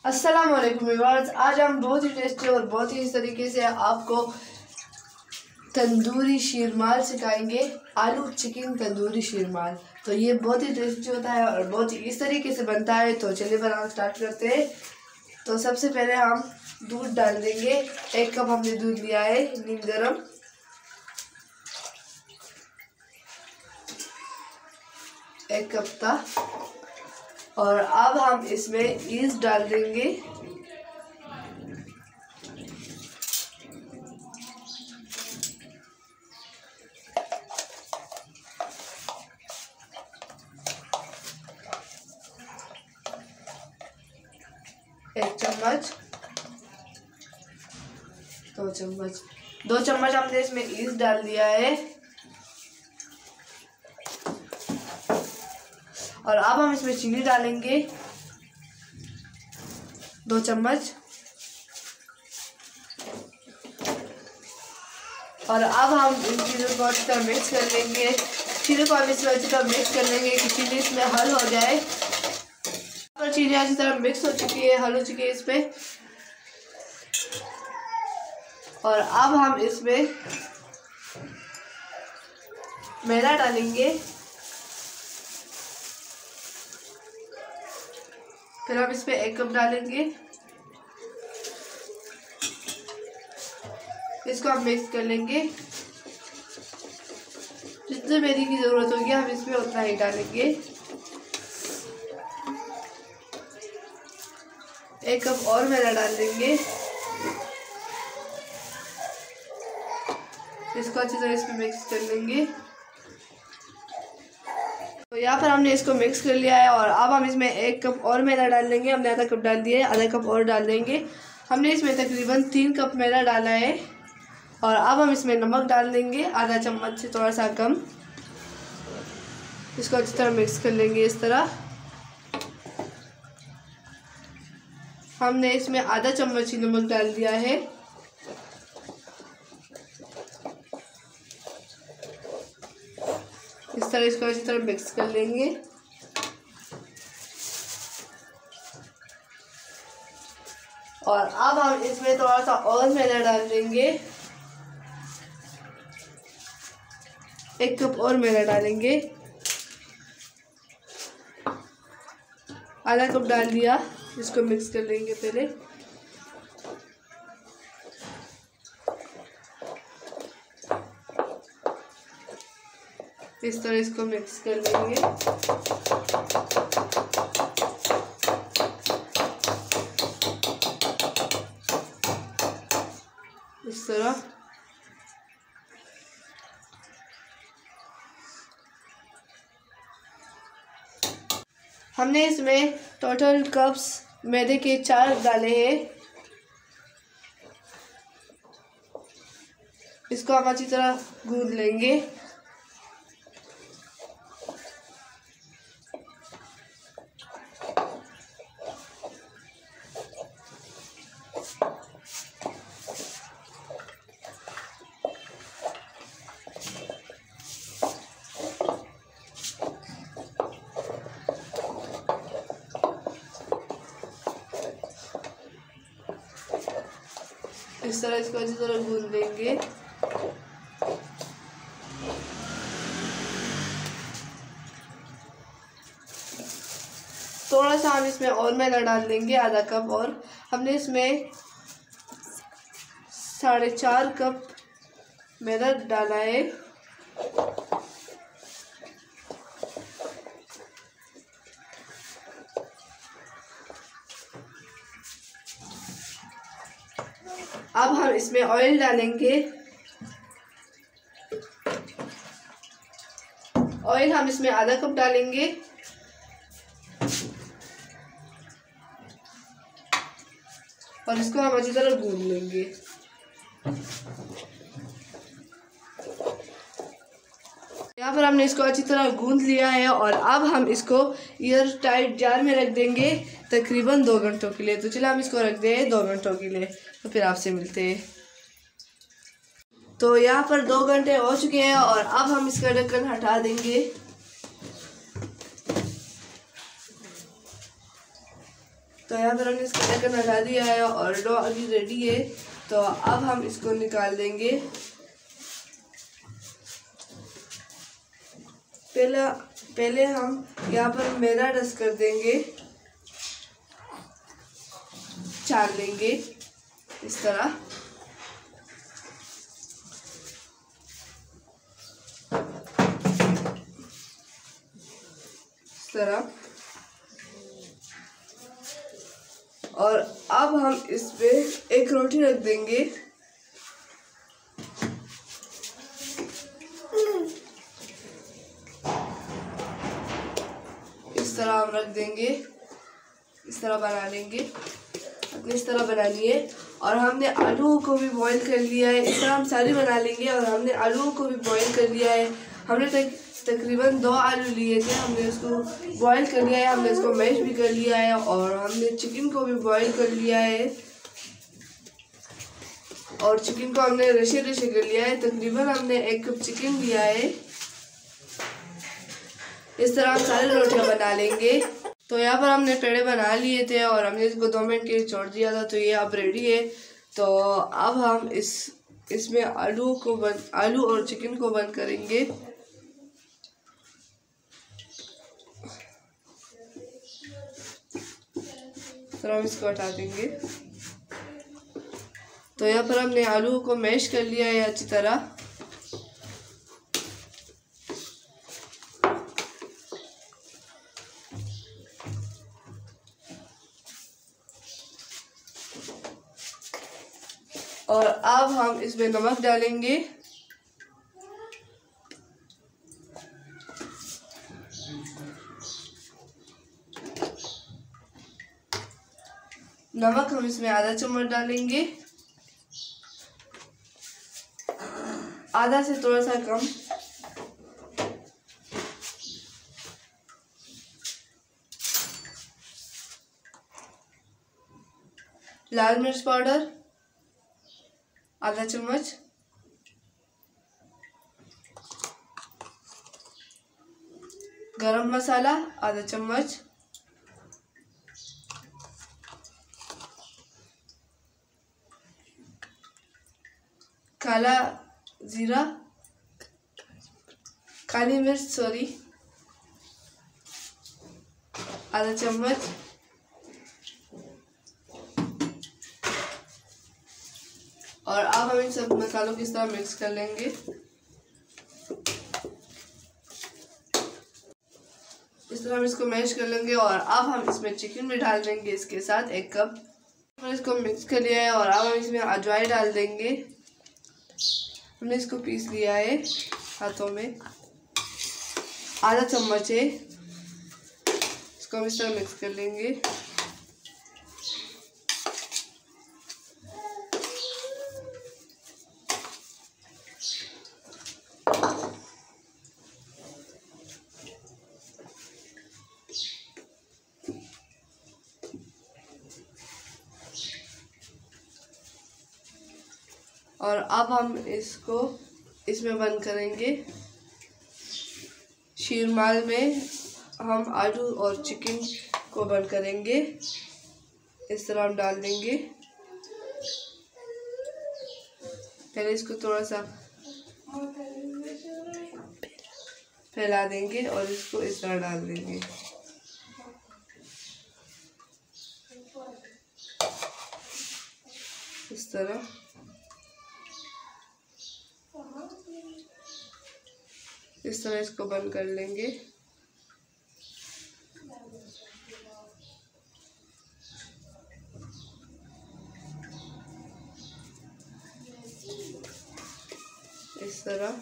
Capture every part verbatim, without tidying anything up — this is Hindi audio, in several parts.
अस्सलाम वालेकुम व्यूअर्स, आज हम बहुत ही टेस्टी और बहुत ही इस तरीके से आपको तंदूरी शीरमाल सिखाएंगे। आलू चिकन तंदूरी शीरमाल। तो ये बहुत ही टेस्टी होता है और बहुत ही इस तरीके से बनता है। तो चलिए बनाना स्टार्ट करते हैं। तो सबसे पहले हम दूध डाल देंगे। एक कप हमने दूध लिया है नीम गरम। एक कप था। और अब हम इसमें ईस्ट डाल देंगे। एक चम्मच, दो चम्मच दो चम्मच हमने इसमें ईस्ट डाल दिया है। और अब हम इसमें चीनी डालेंगे दो चम्मच। और अब हम इन चीज़ों को अच्छी तरह मिक्स कर लेंगे। चीनी को हम इसमें अच्छी तरह मिक्स कर लेंगे कि चीनी इसमें हल हो जाए। और चीनी अच्छी तरह मिक्स हो चुकी है, हल हो चुकी है इसमें। और अब हम इसमें मैदा डालेंगे। फिर हम इसमें एक कप डालेंगे। इसको हम मिक्स कर लेंगे। जितने मैदे की ज़रूरत होगी हम इसमें उतना ही डालेंगे। एक कप और मैदा डाल देंगे। इसको अच्छी तरह इसमें मिक्स कर लेंगे। तो यहाँ पर हमने इसको मिक्स कर लिया है। और अब हम इसमें एक कप और मैदा डाल देंगे। हमने आधा कप डाल दिया है, आधा कप और डाल देंगे। हमने इसमें तकरीबन तीन कप मैदा डाला है। और अब हम इसमें नमक डाल देंगे आधा चम्मच से थोड़ा सा कम। इसको अच्छी तरह मिक्स कर लेंगे। इस तरह हमने इसमें आधा चम्मच ही नमक डाल दिया है। इस तरह इसको अच्छी तरह मिक्स कर लेंगे। और अब हम इसमें थोड़ा सा और मैदा डाल देंगे। एक कप और मैदा डालेंगे। आधा कप डाल दिया। इसको मिक्स कर लेंगे पहले। इस तरह इसको मिक्स कर लेंगे। इस तरह हमने इसमें टोटल कप्स मैदे के चार डाले हैं। इसको हम अच्छी तरह गूंद लेंगे। इस तरह इसको अच्छी तरह गूंद लेंगे। थोड़ा सा हम इसमें और मैदा डाल देंगे, आधा कप। और हमने इसमें साढ़े चार कप मैदा डाला है। अब हम इसमें ऑयल डालेंगे। ऑयल हम इसमें आधा कप डालेंगे। और इसको हम अच्छी तरह गूंद लेंगे। यहाँ पर हमने इसको अच्छी तरह गूंद लिया है। और अब हम इसको एयर टाइट जार में रख देंगे तकरीबन दो घंटों के लिए। तो चलिए हम इसको रख दें दो घंटों के लिए। तो फिर आपसे मिलते हैं। तो यहाँ पर दो घंटे हो चुके हैं। और अब हम इसका ढक्कन हटा देंगे। तो यहाँ पर हमने इसका ढक्कन हटा दिया है और डो अभी रेडी है। तो अब हम इसको निकाल देंगे। पहला पहले हम यहाँ पर मैदा डस्ट कर देंगे, चाल लेंगे इस तरह। इस तरह। और अब हम इस पे एक रोटी रख देंगे। इस तरह हम रख देंगे, इस तरह बना लेंगे। अपने इस तरह बनानी है। और हमने आलूओं को भी बॉईल कर लिया है। इस तरह हम सारी बना लेंगे। और हमने आलूओं को भी बॉईल कर लिया है। हमने तक तकरीबन दो आलू लिए थे, हमने उसको बॉईल कर लिया है। हमने इसको मैश भी कर लिया है। और हमने चिकन को भी बॉईल कर लिया है। और चिकन को हमने रशे रशे कर लिया है। तकरीबन हमने एक कप चिकन लिया है। इस तरह हम सारी रोटियां बना लेंगे। तो यहाँ पर हमने पेड़े बना लिए थे और हमने इसको दो मिनट के लिए छोड़ दिया था। तो ये अब रेडी है। तो अब हम इस इसमें आलू को बंद आलू और चिकन को बंद करेंगे। तो हम इसको हटा देंगे। तो यहाँ पर हमने आलू को मैश कर लिया है अच्छी तरह। और अब हम इसमें नमक डालेंगे। नमक हम इसमें आधा चम्मच डालेंगे, आधा से थोड़ा सा कम। लाल मिर्च पाउडर आधा चम्मच, गरम मसाला आधा चम्मच, काला जीरा काली मिर्च सॉरी आधा चम्मच, और अब हम इन सब मसालों की तरह मिक्स कर लेंगे। इस तरह हम इसको मैश कर लेंगे। और अब हम इसमें चिकन भी डाल देंगे इसके साथ एक कप। हमने इसको मिक्स कर लिया है और अब हम इसमें अजवाइन डाल देंगे। हमने इसको पीस लिया है हाथों में, आधा चम्मच है। इसको हम इस तरह मिक्स कर लेंगे। और अब हम इसको इसमें बंद करेंगे। शीरमाल में हम आलू और चिकन को बंद करेंगे। इस तरह हम डाल देंगे। पहले इसको थोड़ा सा फैला देंगे और इसको इस तरह डाल देंगे। इस तरह इस तरह इसको बंद कर लेंगे। इस तरह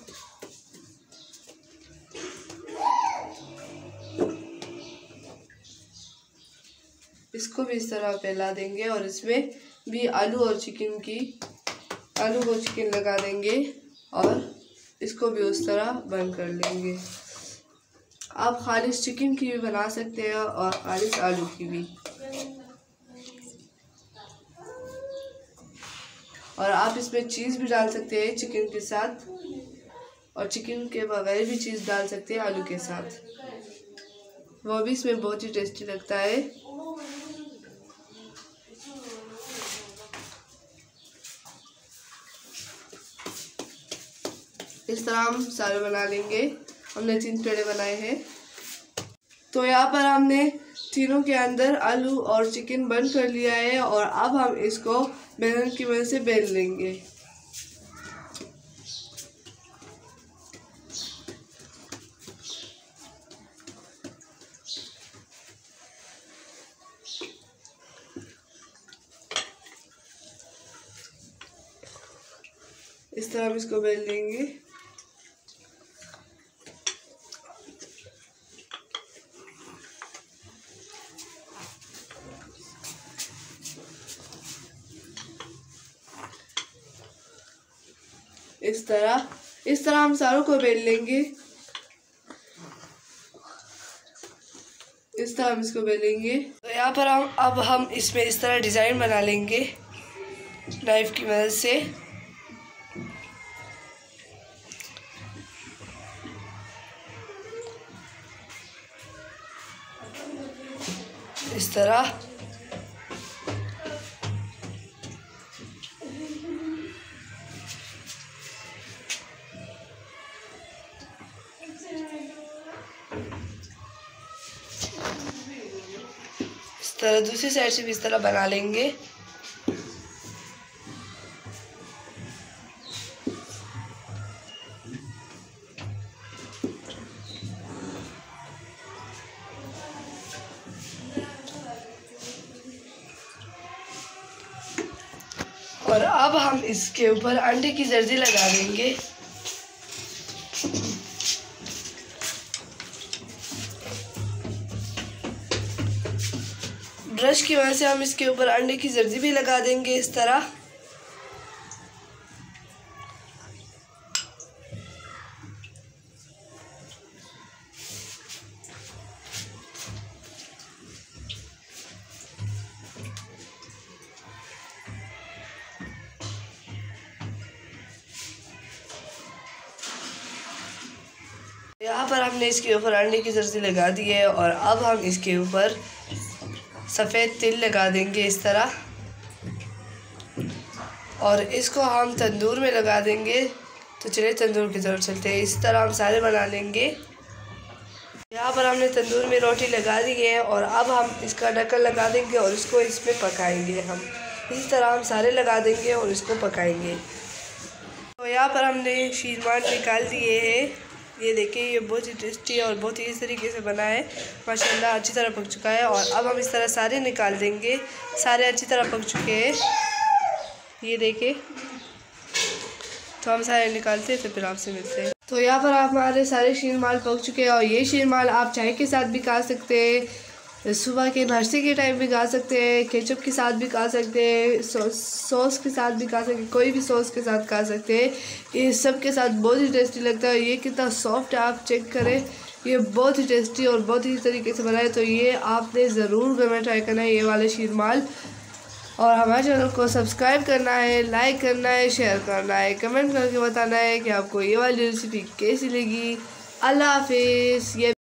इसको भी इस तरह फैला देंगे और इसमें भी आलू और चिकन की आलू को चिकन लगा देंगे और इसको भी उस तरह बंद कर लेंगे। आप खालिस चिकन की भी बना सकते हैं और खालिस आलू की भी। और आप इसमें चीज़ भी डाल सकते हैं चिकन के साथ, और चिकन के बगैर भी चीज़ डाल सकते हैं आलू के साथ, वो भी इसमें बहुत ही टेस्टी लगता है। इस तरह हम सारे बना लेंगे। हमने तीन पेड़े बनाए हैं। तो यहाँ पर हमने तीनों के अंदर आलू और चिकन बंद कर लिया है और अब हम इसको बेलन की मदद से बेल लेंगे। इस तरह हम इसको बेल लेंगे। इस तरह इस तरह हम सारों को बेल लेंगे। इस तरह हम इसको बेलेंगे। तो यहाँ पर हम अब हम इसमें इस तरह डिज़ाइन बना लेंगे नाइफ की मदद से। इस तरह इस तरह दूसरी साइड से भी इस तरह बना लेंगे। और अब हम इसके ऊपर अंडे की जर्दी लगा देंगे। ब्रश की वजह से हम इसके ऊपर अंडे की जर्दी भी लगा देंगे इस तरह। यहाँ पर हमने इसके ऊपर अंडे की जर्दी लगा दी है और अब हम इसके ऊपर सफ़ेद तिल लगा देंगे इस तरह और इसको हम तंदूर में लगा देंगे। तो चलिए तंदूर की तरफ चलते हैं। इस तरह हम सारे बना लेंगे। यहाँ पर हमने तंदूर में रोटी लगा दी है और अब हम इसका ढक्कन लगा देंगे और इसको इसमें पकाएंगे। हम इसी तरह हम सारे लगा देंगे और इसको पकाएंगे। तो यहाँ पर हमने शीरमान निकाल दिए हैं। ये देखिए, ये बहुत ही टेस्टी और बहुत ही इस तरीके से बना है माशाल्लाह, अच्छी तरह पक चुका है। और अब हम इस तरह सारे निकाल देंगे। सारे अच्छी तरह पक चुके हैं, ये देखिए। तो हम सारे निकालते हैं तो फिर आपसे मिलते हैं। तो यहाँ पर हमारे सारे शीरमाल पक चुके हैं और ये शीरमाल आप चाय के साथ भी खा सकते हैं, सुबह के नाश्ते के टाइम भी खा सकते हैं, केचप के साथ भी खा सकते हैं, सॉस सॉस के साथ भी खा सकते हैं, कोई भी सॉस के साथ खा सकते हैं। ये सब के साथ बहुत ही टेस्टी लगता है। ये कितना सॉफ्ट है आप चेक करें। ये बहुत ही टेस्टी और बहुत ही तरीके से बना है। तो ये आपने ज़रूर घर में ट्राई करना है ये वाले शीरमाल। और हमारे चैनल को सब्सक्राइब करना है, लाइक करना है, शेयर करना है, कमेंट करके बताना है कि आपको ये वाली रेसिपी कैसी लगी। अल्लाह हाफिज़। ये